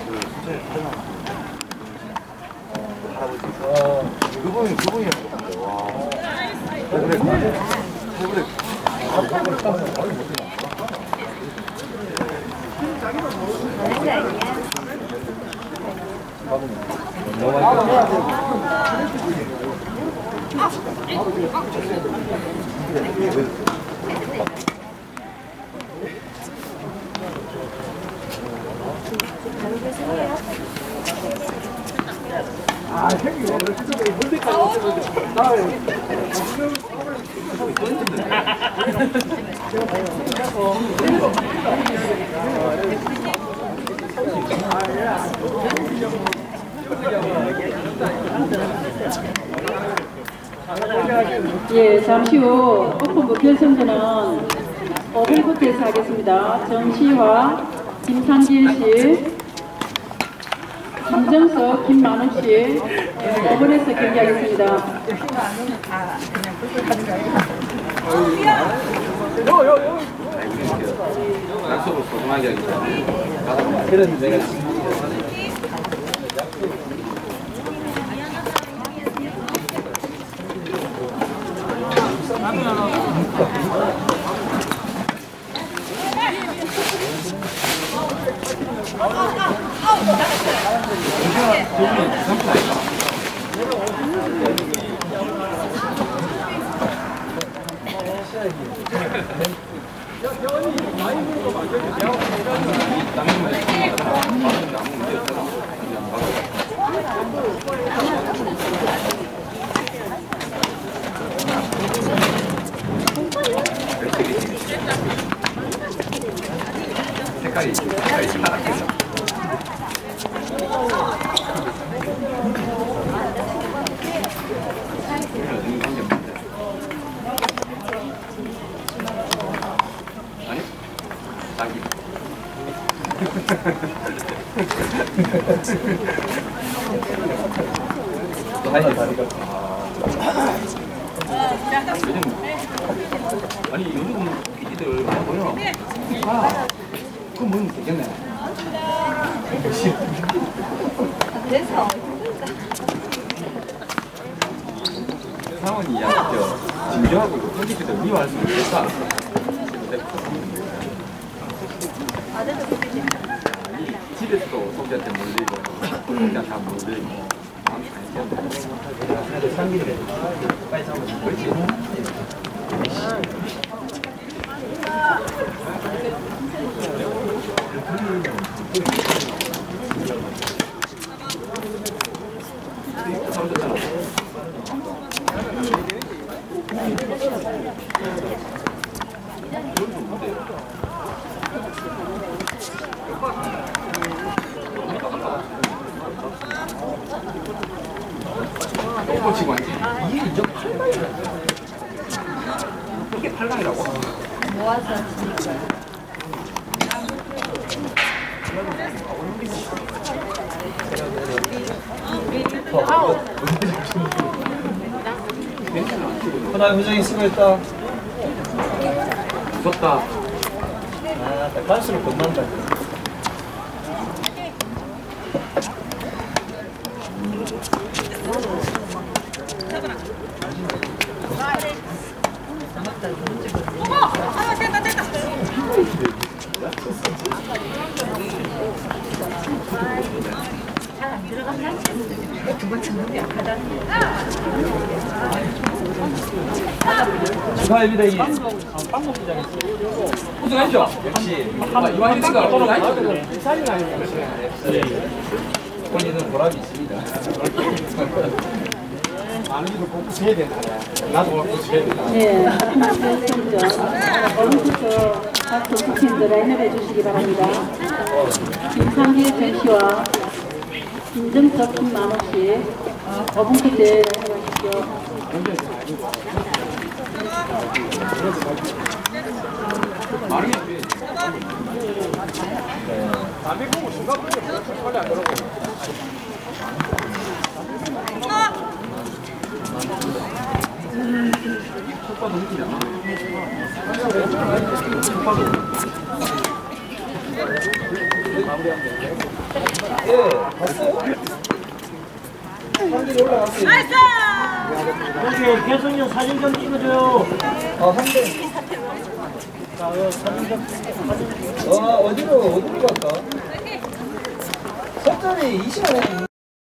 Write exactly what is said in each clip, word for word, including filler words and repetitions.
그분이 그분이 와. 그래. 그래. 아, 생기 와. 물대까지 나와요. 예, 잠시 후 오픈부 결승전은 오 분부터 해서 하겠습니다. 정시화, 김상길 씨, 김정석, 김만욱 씨 오 분에서 경기하겠습니다. 약속을 소중하게 하겠다. 그래서 내가 색깔이 색깔이 파랗겠어. 아니? 자기. 또 하나 다리가. 요즘 아니 요즘 피디들 뭐요? 아, 그거 먹으면 되겠네. 됐어. 상원이 야, 진정하고 이거 편집해서 미워할 수 있겠다. 아들도 그렇게 집에서도 속자한테 몰리고, 속자한테 다 몰리고. 상기를 빨리 잡으면 그렇지. 똥꼬치고 이게 이제 팔강이라고? 이게 팔강이라고? 모아서 하나 회장이 수고했다. 무섭다. 아, 갈수록 겁난다. 축하합니다, 이 빵목기장이 우승했죠? 역시 이완희 씨가 우승했죠? 본인은 보람이 있습니다. 많은 일을 꼭 해야 된다. 나도 꼭 해야 된다. 네, 결승전 오른쪽에서 각 선수팀들 라인업해 주시기 바랍니다. 김상길 정씨와 김정석, 김만욱 씨 오 분 끝에 나가십시오. 많은 게 담배 보고 중간 보고 빨리 안 들어오고. 속바도 느끼지 않아? 예, 봤어요? 사람들이 올라갔어요. 여기 개성형 사진 좀 찍어줘요. 아, 한 대. 자, 여기 사진 좀 사진. 와, 어디로, 어디로 갈까? 설전이 이 시간에.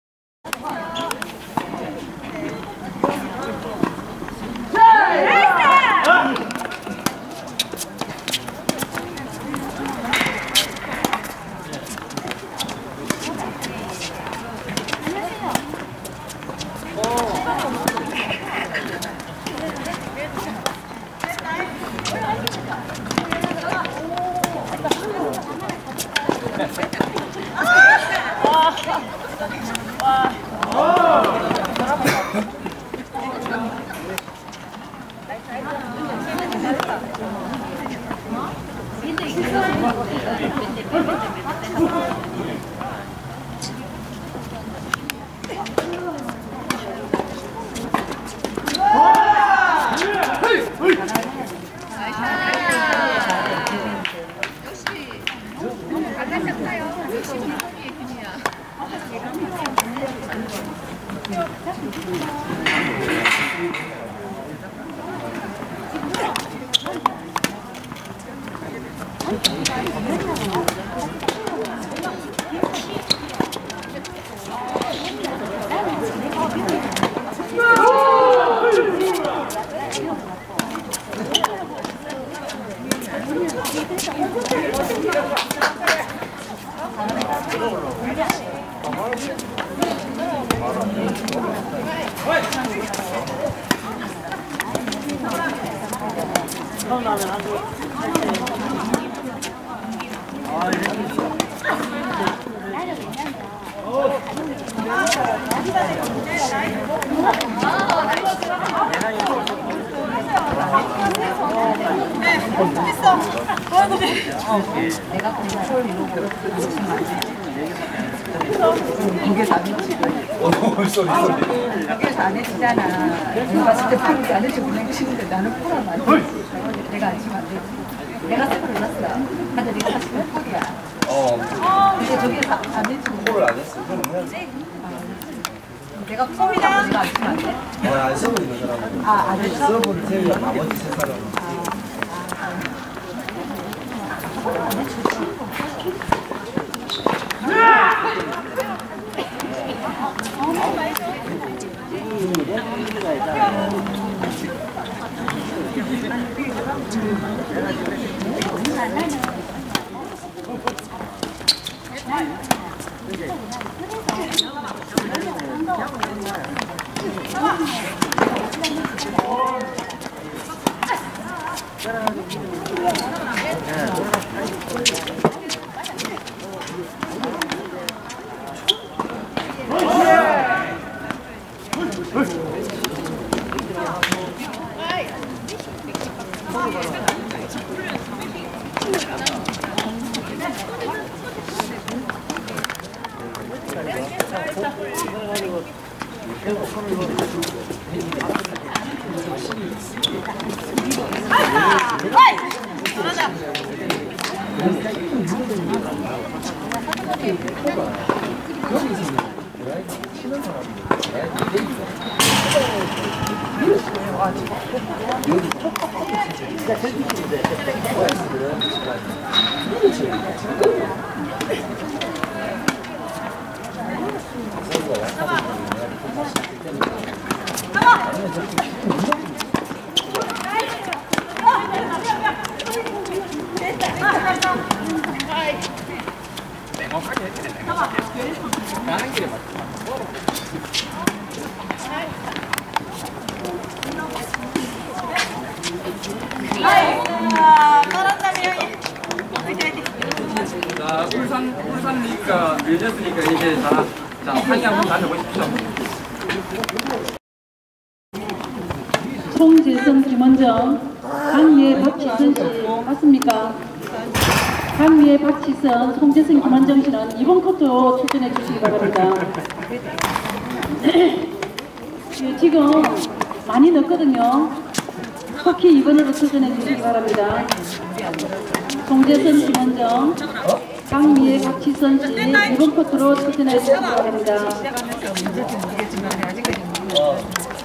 이게 다 미치고. 어, 소리, 소리. 이게 다 안 해지잖아. 누가 진짜 프로지 안 해주고 그냥 치는데 나는 프로만 안 돼. 내가 안 치면 안 되지. 내가 세번 올랐어. 근데 네가 사실 몇 골이야. 어, 근데 저기 다 안 해주고. 골을 안 했어. 그럼 해야지. 내가 프로이다 내가 안 치면 안 돼. 아, 안 써버리는 사람은. 아, 안 했어? 서브를 세우면 나머지 세 사람은. 자, 울산, 울산 리그가 밀렸으니까 이제 자, 자, 상의 한번 다녀보십시오. 송재선, 김원정, 강희애, 박지선 씨 맞습니까? 강희애, 박지선, 송재선, 김원정 씨는 이번 컷도 출전해 주시기 바랍니다. 예, 지금 많이 넣었거든요. 터키 이 번으로 출전해 주시기 바랍니다. 송재선, 김원정, 강미애, 박지선 씨 이 번 코트로 출전해 주시기 바랍니다. 어.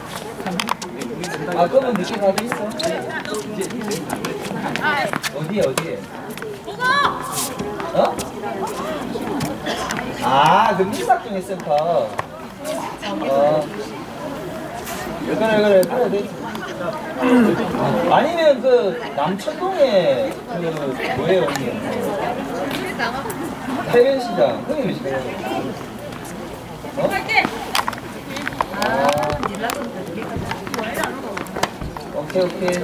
아, 그러면 늦게 가도 있어? 어디에, 어디에? 어? 아, 그 밀착중의 센터. 어. 그래, 그래, 그래, 되지. 아니면 그, 남천동에, 그, 뭐예요, 이게? 해변시장. 그게 몇 시간이야? 어? 오케이, 오케이.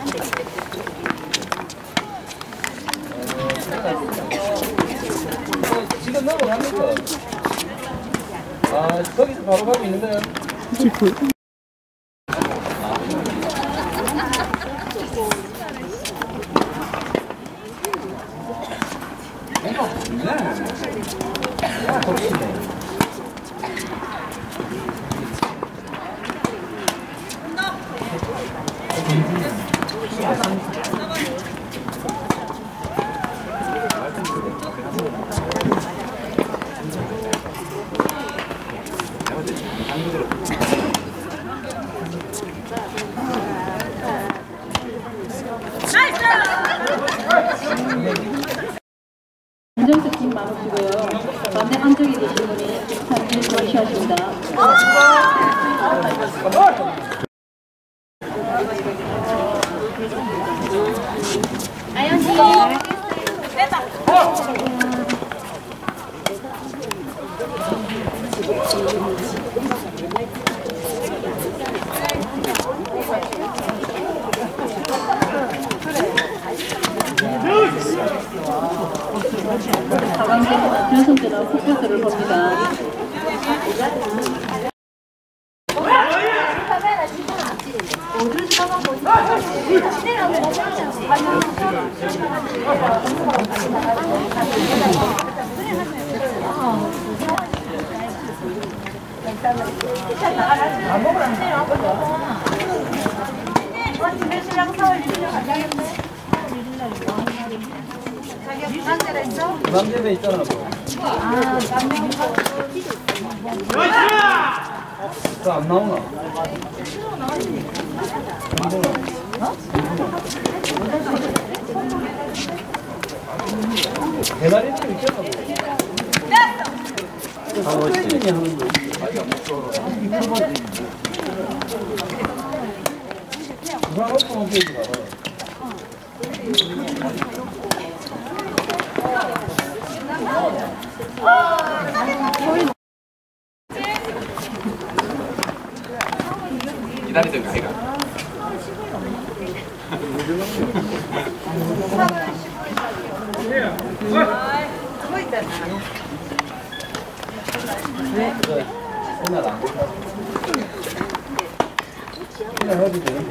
어, 지금 넘어갑니까? 아, 거기서 바로 가고 있는 거예요? 뭔가 없네. 야, 덕시네. 안정수 팀 많으시고요. 반대 안쪽에 계신 분이 삼진 조시하십니다. 아연지. 됐다. 사강전 결승전은 포커스를 봅니다. 남대배 있잖아, 뭐. 그거 안 나오나? 대가리 좀 있잖아, 뭐. 선생님이 하는 거. 그거 없으면 홈페이지 가봐요. 기다리던 제가. 그래, 그날 안 된다. 그날 해도 돼.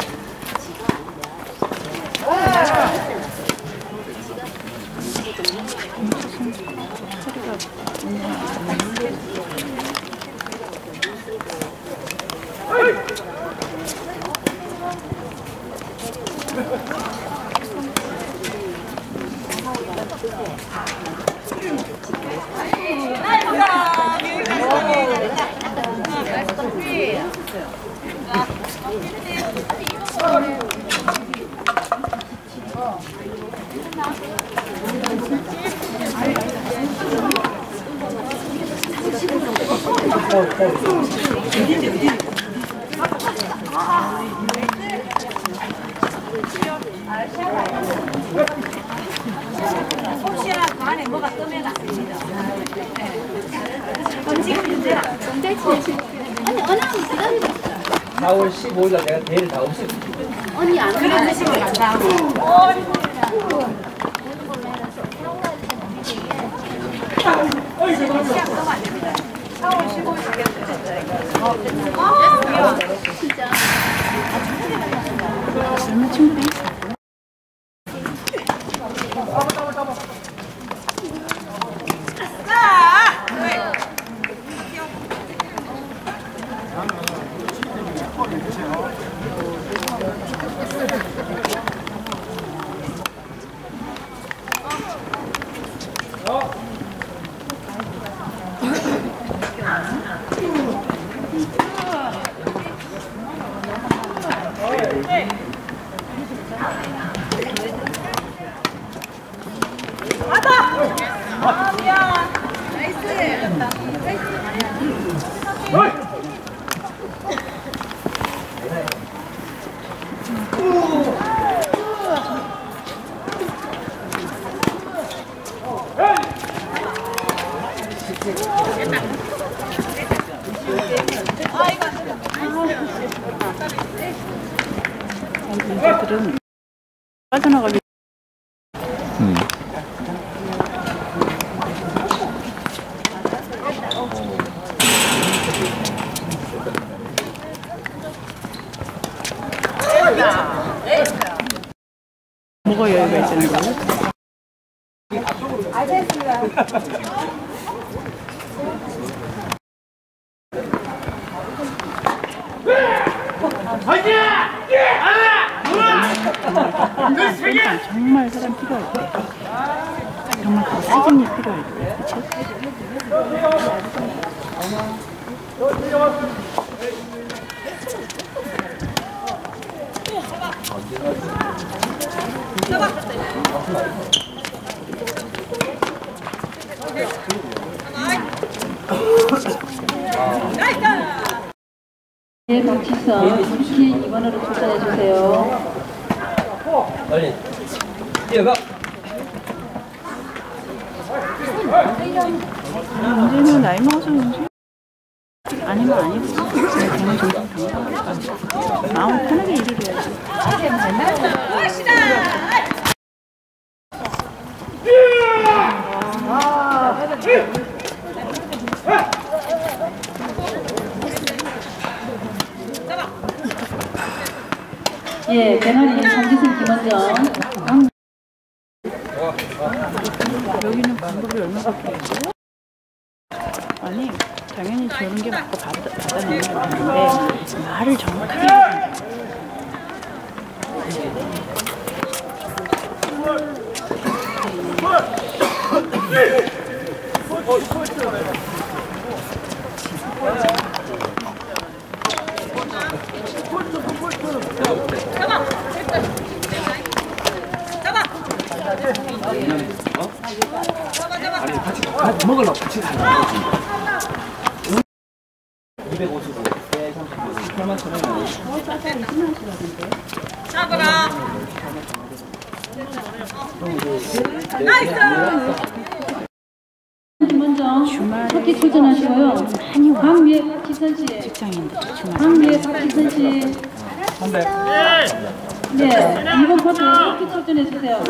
혹시나 그 안에 뭐가 뜨면 안 됩니다. 언니 언니 기다리고. 사월 십오일 날 내가 대회를 다 없앴어. 언니 안 그런 뜻이면 감사하고. 시작 너무 안 됩니다. 사월 십오일 되겠어요. 아, 진짜. 얼마 충분해? 자, 애들은 빠져나가기. 음. 뭐가 여유가 있는 거예요? 정말 사람 필요할 때, 정말 그 사진이 필요할 때, 그치? 네, 박지선 이렇게 이번으로 출전해 주세요. 빨리 뛰어가. 문제는 나이 먹어서 그런지 아니면 아니고 그냥 정신 당당하게 마음 편하게 일을 해야지. 예, 배나리 정지승 김원정. 여기는 방법이 얼마밖에 없고 아니 당연히 저런 게 맞고 받아, 받아내는 게 맞는데 말을 정확하게 해야 된다. 같이 먹으려고 같이 가는 거지. 이백오십오, 백삼십오, 팔만 천 원이네. 잡아라. 김원정 첫끼 출전하시고요. 강위에 박지선 씨. 직장인들 주말 강위에 박지선 씨. 삼백. 네, 이번 코트 첫끼 출전해 주세요.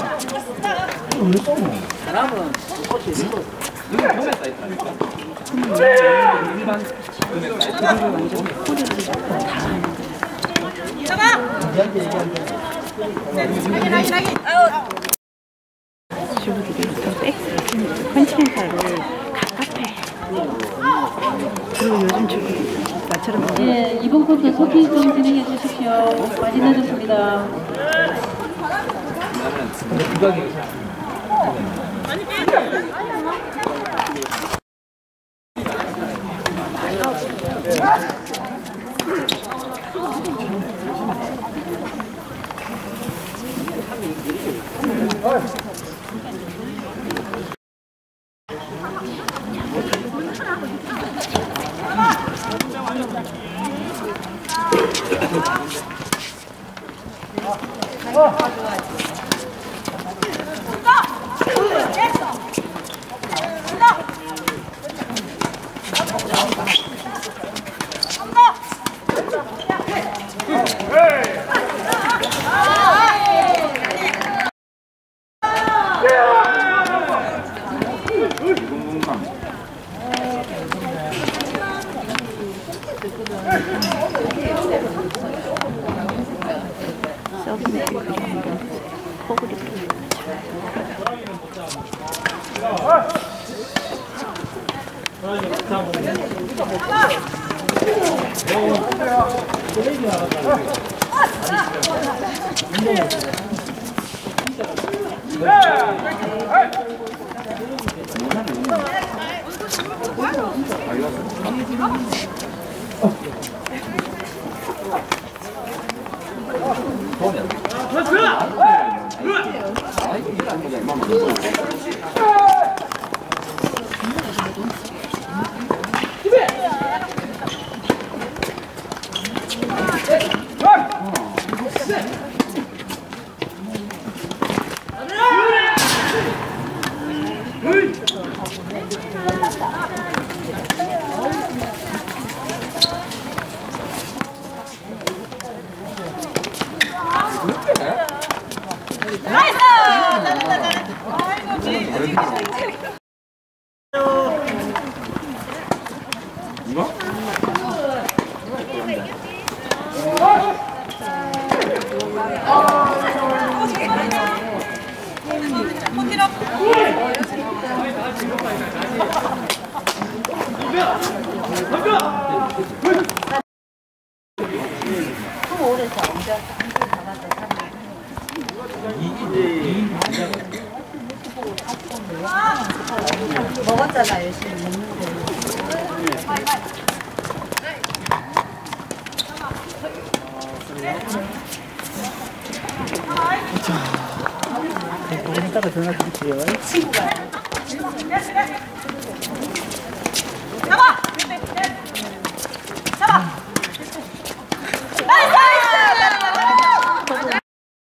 사람은 여기 도매 사이트라니까. 일반 도매 사이트. 완전 코디를 잡고 다 하는 거야. 잡아. 우리한테 얘기하는데. 확인 확인 확인. 아유. 주부들이 보통 백스, 컨티넨탈을 갑갑해. 그리고 요즘 주부 나처럼 보면 예, 이번 코트 속히 좀 진행해 주십시오. 많이 늦었습니다. 근데 부각이 먹었잖아 열심히 먹는데. 조금 이따가 전화 드릴게요. 잡아! 잡아! 나이스!